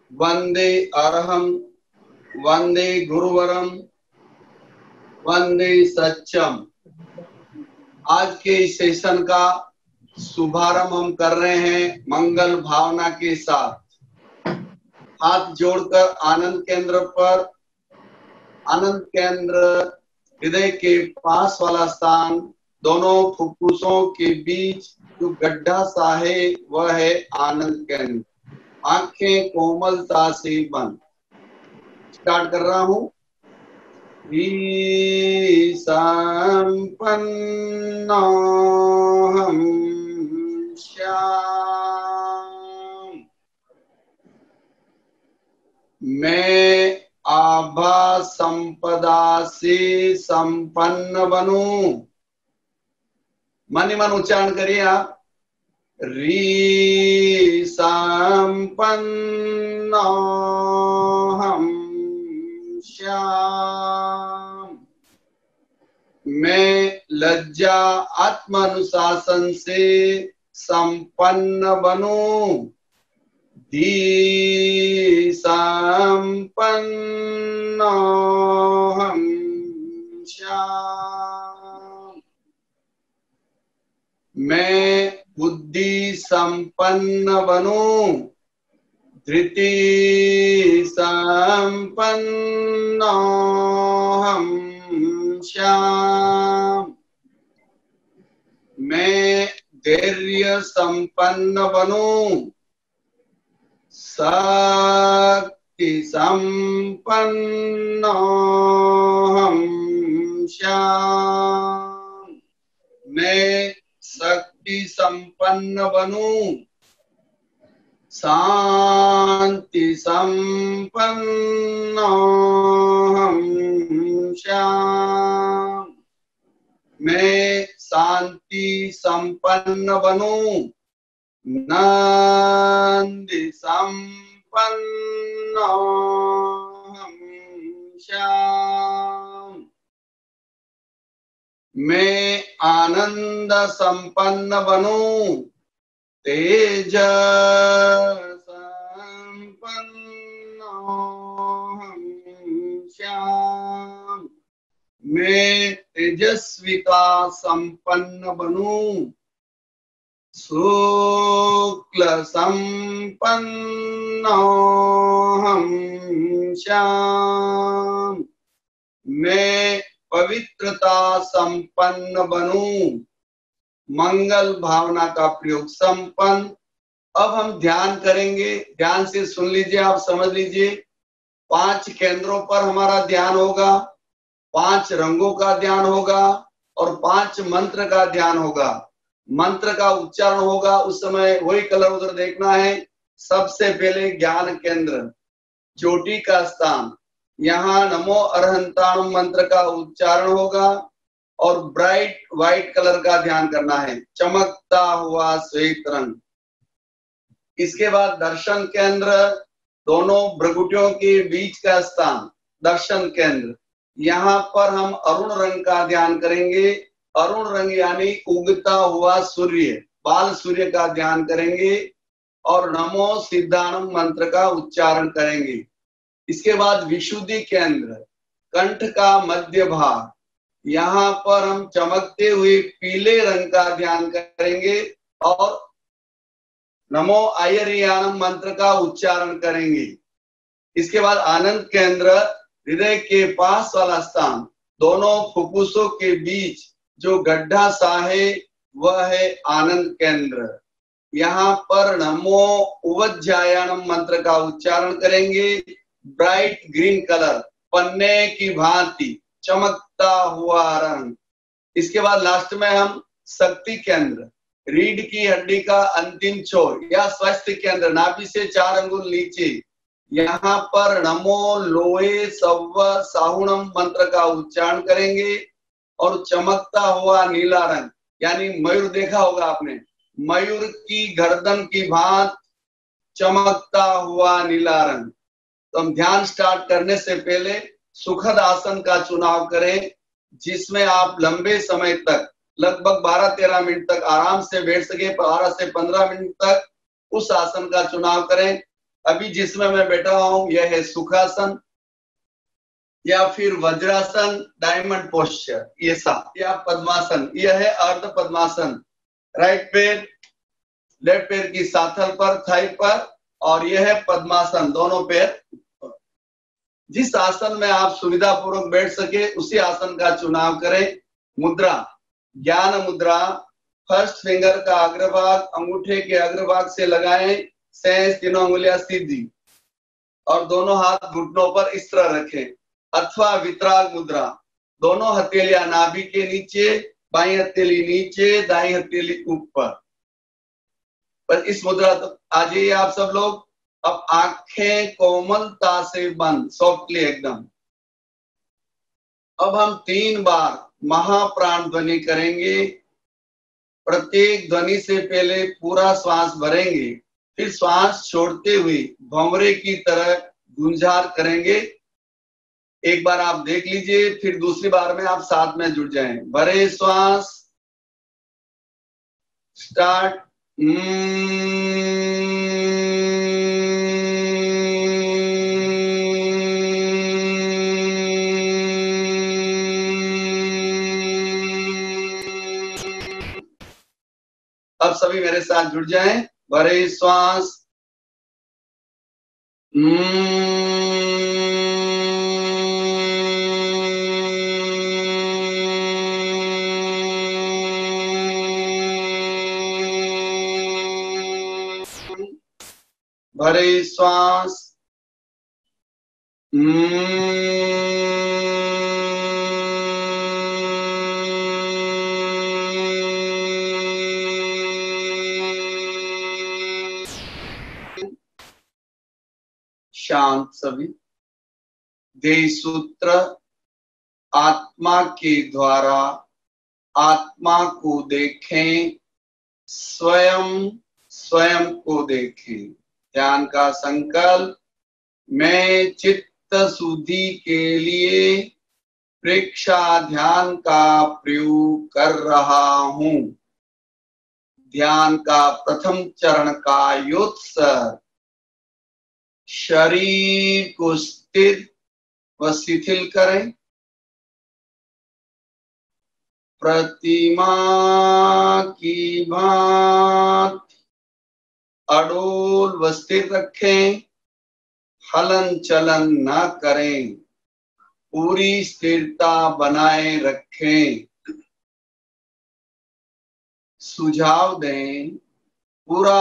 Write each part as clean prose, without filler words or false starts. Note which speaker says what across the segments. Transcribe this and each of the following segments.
Speaker 1: वंदे अरहं वंदे गुरुवरम वंदे सत्यम। आज के इस सेशन का शुभारंभ हम कर रहे हैं मंगल भावना के साथ। हाथ जोड़कर आनंद केंद्र पर, आनंद केंद्र हृदय के पास वाला स्थान, दोनों फुफ्फुसों के बीच जो गड्ढा सा है वह है आनंद केंद्र। आंखें कोमलता से बंद। स्टार्ट कर रहा हूं। संपन्नोऽहं श्याम। मैं आभा संपदा से संपन्न बनूं। मन ही मन उच्चारण करिए आप। संपन्नोऽहं श्याम। मैं लज्जा आत्मानुशासन से संपन्न बनूं। संपन्नोऽहं श्याम। मैं बुद्धि संपन्न बनूं। धृति संपन्नोऽहं श्याम। मैं धैर्य संपन्न बनूं। शक्ति संपन्नोऽहं श्याम। मैं शक्ति संपन्न बनूं। शांति संपन्नोऽहं श्याम। मैं शांति संपन्न बनूं। नंदि संपन्नोऽहं श्याम। मैं आनंद संपन्न बनूं। तेज संपन्नोऽहं श्याम। मैं तेजस्विता संपन्न बनूं। शुक्ल संपन्नोऽहं श्याम। मैं पवित्रता संपन्न बनूं। मंगल भावना का प्रयोग संपन्न। अब हम ध्यान करेंगे। ध्यान से सुन लीजिए, आप समझ लीजिए। 5 केंद्रों पर हमारा ध्यान होगा, 5 रंगों का ध्यान होगा और 5 मंत्र का ध्यान होगा। मंत्र का उच्चारण होगा, उस समय वही कलर उधर देखना है। सबसे पहले ज्ञान केंद्र, चोटी का स्थान, यहाँ नमो अरहंताणम मंत्र का उच्चारण होगा और ब्राइट व्हाइट कलर का ध्यान करना है, चमकता हुआ श्वेत रंग। इसके बाद दर्शन केंद्र, दोनों भ्रुकुटियों के बीच का स्थान, दर्शन केंद्र। यहाँ पर हम अरुण रंग का ध्यान करेंगे। अरुण रंग यानी उगता हुआ सूर्य, बाल सूर्य का ध्यान करेंगे और नमो सिद्धाणम मंत्र का उच्चारण करेंगे। इसके बाद विशुद्धि केंद्र, कंठ का मध्य भाग, यहाँ पर हम चमकते हुए पीले रंग का ध्यान करेंगे और नमो आयर्याणम मंत्र का उच्चारण करेंगे। इसके बाद आनंद केंद्र, हृदय के पास वाला स्थान, दोनों फुफ्फुसों के बीच जो गड्ढा सा है वह है आनंद केंद्र। यहाँ पर नमो उवज्जायणम मंत्र का उच्चारण करेंगे। ब्राइट ग्रीन कलर, पन्ने की भांति चमकता हुआ रंग। इसके बाद लास्ट में हम शक्ति केंद्र, रीढ़ की हड्डी का अंतिम छोर या स्वास्थ्य केंद्र, नाभि से 4 अंगुल नीचे, यहाँ पर नमो लोए सव्व साहुणम मंत्र का उच्चारण करेंगे और चमकता हुआ नीला रंग, यानी मयूर देखा होगा आपने, मयूर की गर्दन की भांति चमकता हुआ नीला रंग। तो हम ध्यान स्टार्ट करने से पहले सुखद आसन का चुनाव करें, जिसमें आप लंबे समय तक, लगभग 12-13 मिनट तक आराम से बैठ सके। 12 से 15 मिनट तक उस आसन का चुनाव करें। अभी जिसमें मैं बैठा हूं यह है सुखासन या फिर वज्रासन, डायमंड पोस्चर, ये सब, या पद्मासन, यह है अर्ध पद्मासन। राइट पैर लेफ्ट पैर की साथल पर, थाई पर, और यह है पद्मासन, दोनों पैर। जिस आसन में आप सुविधा पूर्वक बैठ सके उसी आसन का चुनाव करें। मुद्रा, ज्ञान मुद्रा, फर्स्ट फिंगर का अग्रभाग अंगूठे के अग्रभाग से लगाएं, शेष तीनों उंगलियां सीधी, और दोनों हाथ घुटनों पर इस तरह रखें। अथवा वितराग मुद्रा, दोनों हथेलियां नाभि के नीचे, बाई हथेली नीचे, दाई हथेली ऊपर। पर इस मुद्रा तो आ जाइए आप सब लोग। अब आंखें कोमलता से बंद, सॉफ्टली एकदम। अब हम 3 बार महाप्राण ध्वनि करेंगे। प्रत्येक ध्वनि से पहले पूरा श्वास भरेंगे, फिर श्वास छोड़ते हुए भंवरे की तरह गुंजार करेंगे। एक बार आप देख लीजिए, फिर दूसरी बार में आप साथ में जुड़ जाएं। भरे श्वास, स्टार्ट। अब सभी मेरे साथ जुड़ जाएं। भरे श्वास, भरे श्वास, शांत सभी। देह सूत्र, आत्मा के द्वारा आत्मा को देखें, स्वयं स्वयं को देखें। ध्यान का संकल्प, मैं चित्त शुद्धि के लिए प्रेक्षा ध्यान का प्रयोग कर रहा हूं। ध्यान का प्रथम चरण का योत्सर्ग, शरीर को स्थिर व शिथिल करें। प्रतिमा की भांति अडोल व स्थिर रखें, हलन चलन न करें, पूरी स्थिरता बनाए रखें। सुझाव दें, पूरा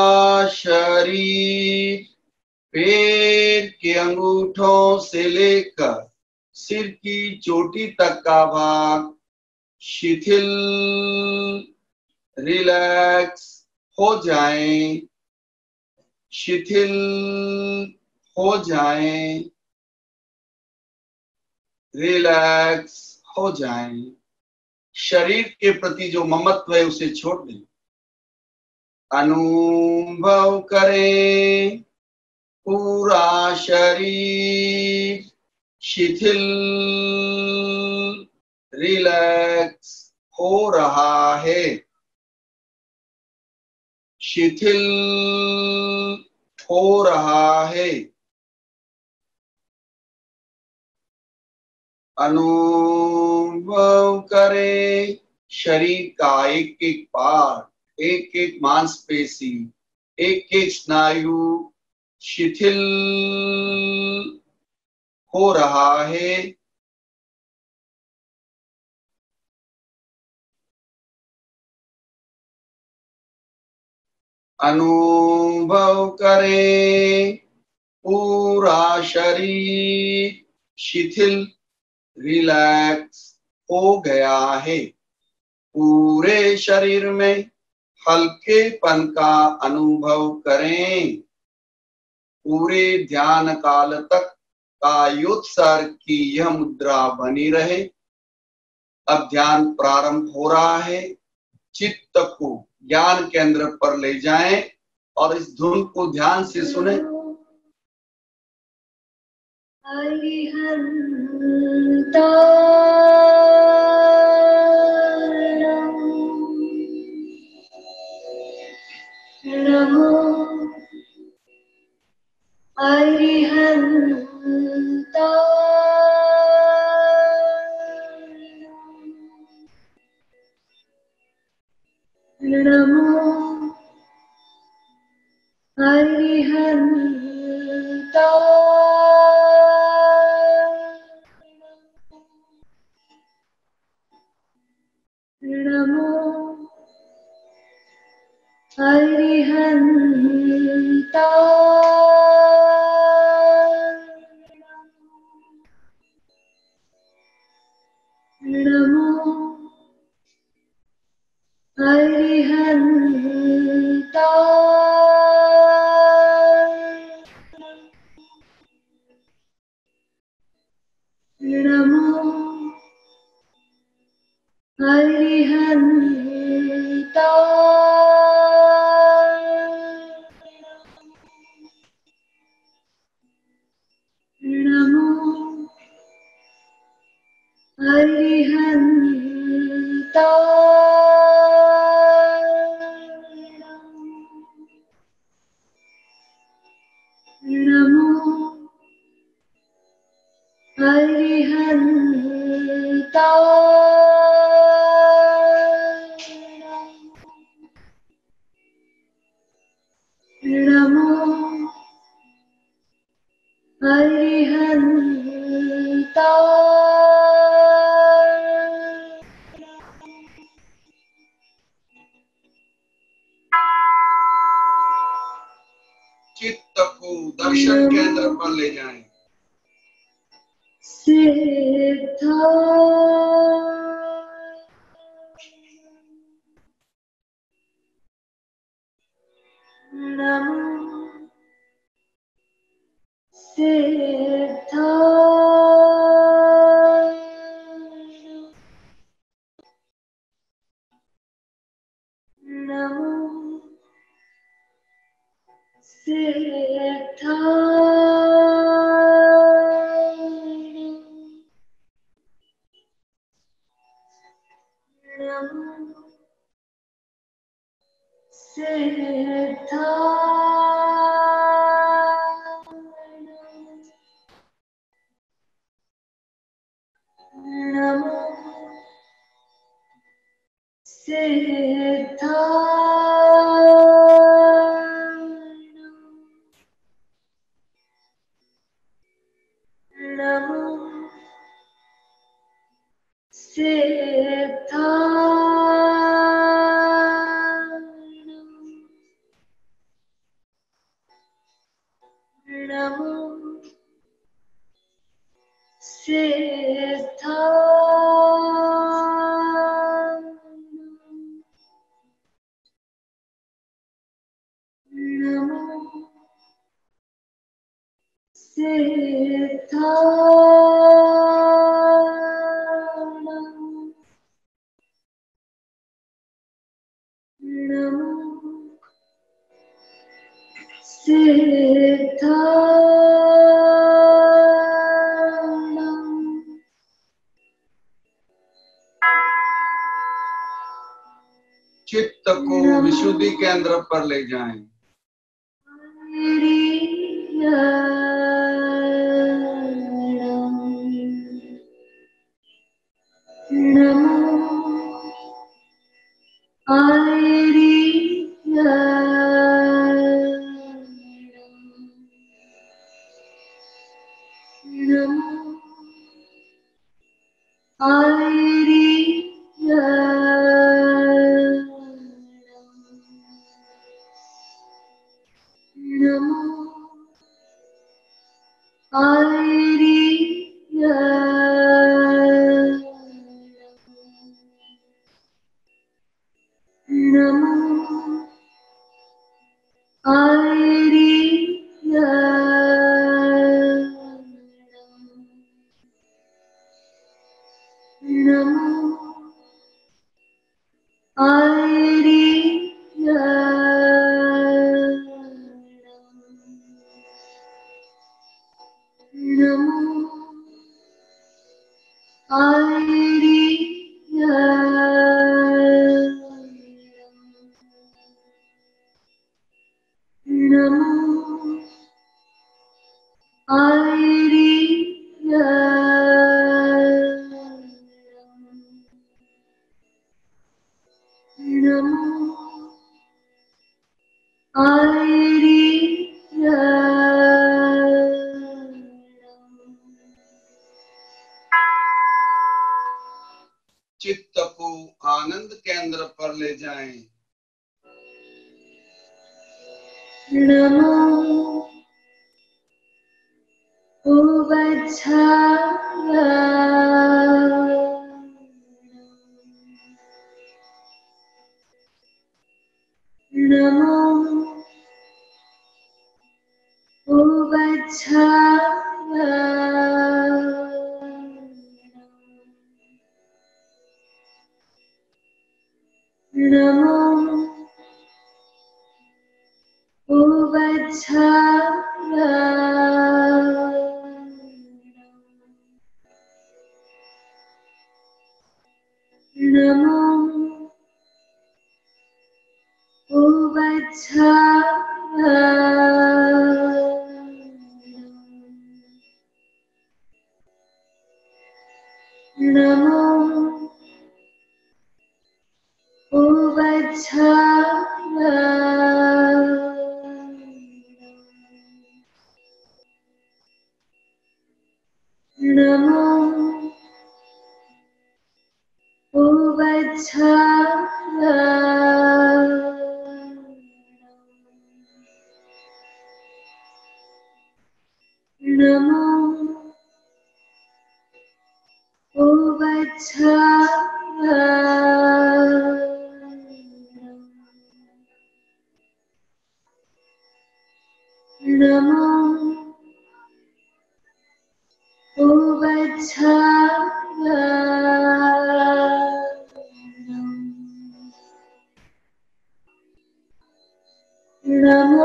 Speaker 1: शरीर पैर के अंगूठों से लेकर सिर की चोटी तक का भाग शिथिल, रिलैक्स हो जाएं, शिथिल हो जाएं, रिलैक्स हो जाएं। शरीर के प्रति जो ममत्व है उसे छोड़ दें। अनुभव करें, पूरा शरीर शिथिल, रिलैक्स हो रहा है, शिथिल हो रहा है। अनुभव करें, शरीर का एक एक पार्ट, एक एक मांसपेशी, एक एक स्नायु शिथिल हो रहा है। अनुभव करें, पूरा शरीर शिथिल, रिलैक्स हो गया है। पूरे शरीर में हल्केपन का अनुभव करें। पूरे ध्यान काल तक का योत्सर्ग की यह मुद्रा बनी रहे। अब ध्यान प्रारंभ हो रहा है। चित्त को ज्ञान केंद्र पर ले जाएं और इस धुन को ध्यान से सुने।
Speaker 2: अरिहन्ता नमो अरिहन्ता नमो अरिहन्ता नमो अरिहन्ता नमो अरिहन्ता नमो अरिहन्ता नमो अरिहन्ता नमो अरिहन्ता
Speaker 1: चित्त को दर्शन केंद्र पर ले जाएं।
Speaker 2: सिद्धा नमो सिद्धा नमो सिद्धा नमो सिद्धा नमो सिद्धा नमो सिद्धा नमो सिद्धा नमो सिद्धा नमो सिद्धा
Speaker 1: चित्त को विशुद्धि केंद्र पर ले जाएं।
Speaker 2: नमो
Speaker 1: ले जाएं।
Speaker 2: नमो उवच्छाय नमो उवच्छाय नमो उवच्छाय नमो उवच्छाय नमो उवच्छाय नमो उवच्छाय नमो उवच्छाय नमो उवच्छाय नमो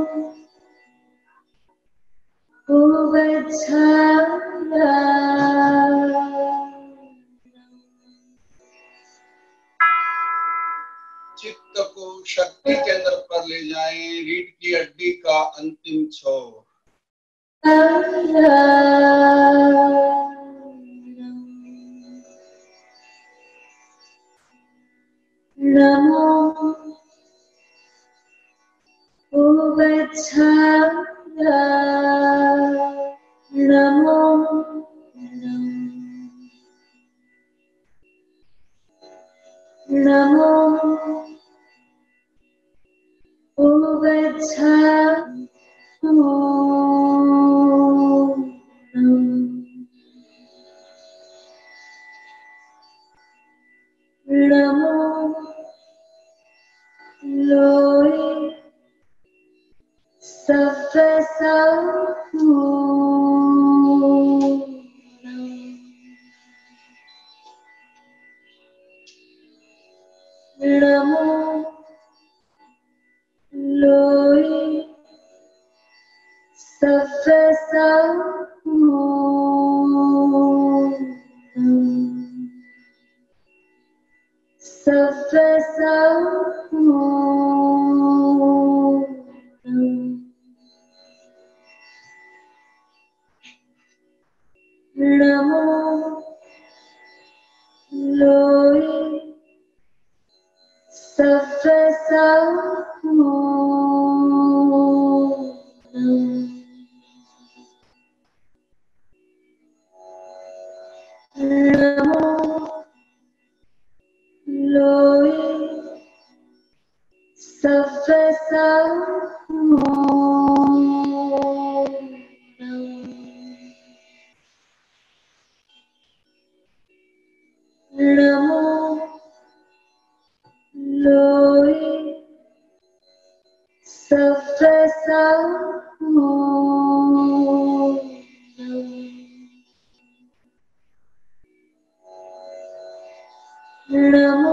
Speaker 2: उवच्छाय
Speaker 1: चित्त को शक्ति केंद्र पर ले जाएं। रीढ़ की हड्डी का अंतिम छोर।
Speaker 2: नमो उवच्छाय नमो नमो उवच्छाय नमो लोई नमो लोई नमो लोई नमो लोई नमो लोई नमो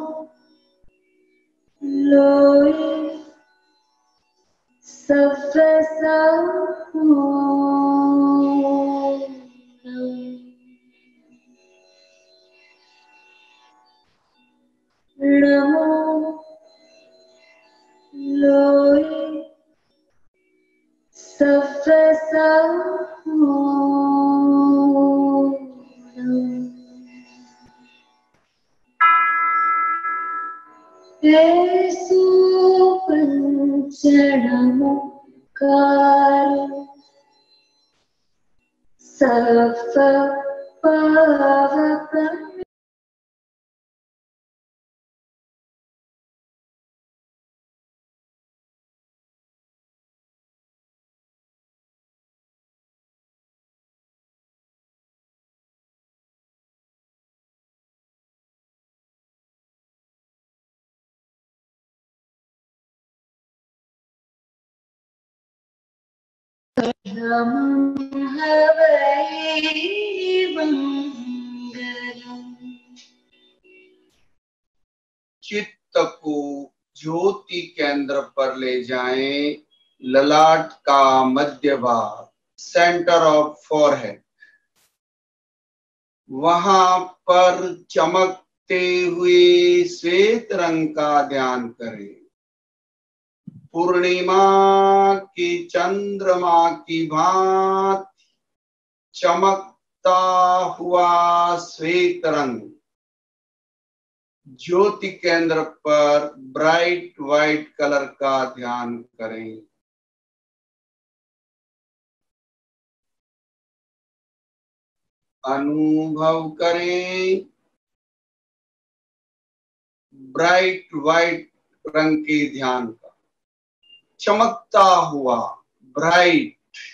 Speaker 2: लोई नमो लोई पंचनमुकार सफ पावक नमः हवये मंगलम्।
Speaker 1: चित्त को ज्योति केंद्र पर ले जाएं, ललाट का मध्य भाग, सेंटर ऑफ फॉरहेड, वहां पर चमकते हुए श्वेत रंग का ध्यान करें। पूर्णिमा की चंद्रमा की भांति चमकता हुआ श्वेत रंग ज्योति केंद्र पर ब्राइट व्हाइट कलर का ध्यान करें। अनुभव करें ब्राइट व्हाइट रंग के ध्यान का, चमकता हुआ ब्राइट।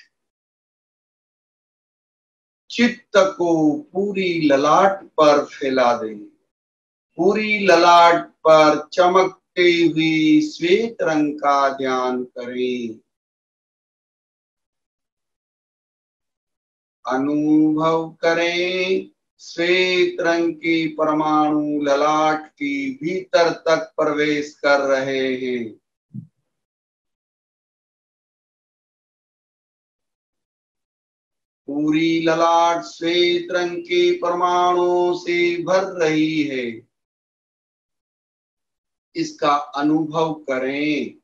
Speaker 1: चित्त को पूरी ललाट पर फैला दें, पूरी ललाट पर चमकते हुए श्वेत रंग का ध्यान करें। अनुभव करें श्वेत रंग के परमाणु ललाट के भीतर तक प्रवेश कर रहे हैं। पूरी ललाट श्वेत रंग के परमाणुओं से भर रही है, इसका अनुभव करें।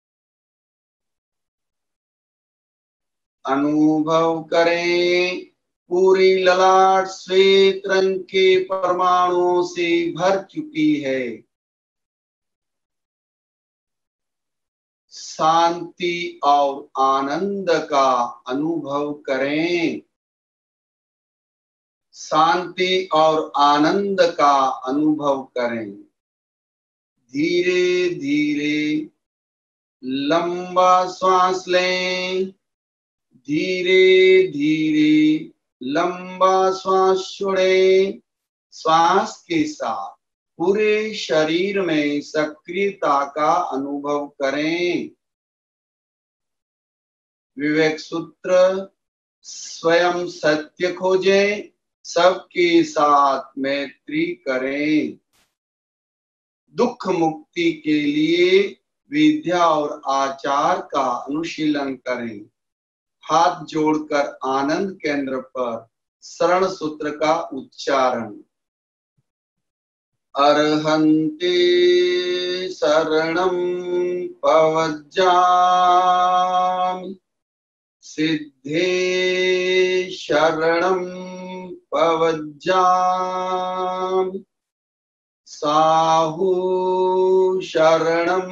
Speaker 1: अनुभव करें पूरी ललाट श्वेत रंग के परमाणुओं से भर चुकी है। शांति और आनंद का अनुभव करें। शांति और आनंद का अनुभव करें। धीरे धीरे लंबा श्वास लें, धीरे धीरे लंबा श्वास छोड़ें। श्वास के साथ पूरे शरीर में सक्रियता का अनुभव करें। विवेक सूत्र, स्वयं सत्य खोजें, सबके साथ मैत्री करें। दुख मुक्ति के लिए विद्या और आचार का अनुशीलन करें। हाथ जोड़कर आनंद केंद्र पर शरण सूत्र का उच्चारण। अर्हन्ते शरणं पवज्जामि, सिद्धे शरणं पवज्जामि, साहु शरणं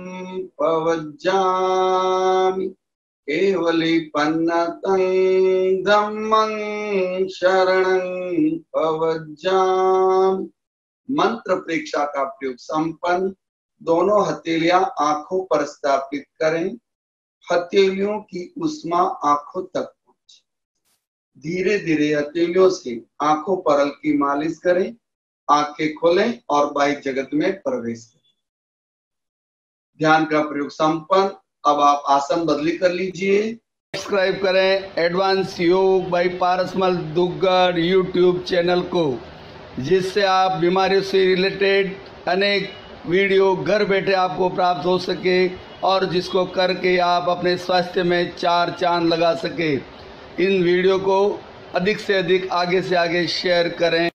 Speaker 1: पवज्जामि, केवलीपन्नतं धम्मं शरणं पवज्जामि। मंत्र प्रेक्षा का प्रयोग संपन्न। दोनों हथेलियां आंखों पर स्थापित करें। हथेलियों की उष्मा आंखों तक पहुंचे। धीरे धीरे हथेलियों से आंखों पर हल्की मालिश करें। आंखें खोलें और बाह्य जगत में प्रवेश करें। ध्यान का प्रयोग संपन्न। अब आप आसन बदली कर लीजिए।
Speaker 3: सब्सक्राइब करें advance yog by Parasmal Duggad YouTube channel को, जिससे आप बीमारियों से रिलेटेड अनेक वीडियो घर बैठे आपको प्राप्त हो सके और जिसको करके आप अपने स्वास्थ्य में 4 चांद लगा सके। इन वीडियो को अधिक से अधिक आगे से आगे शेयर करें।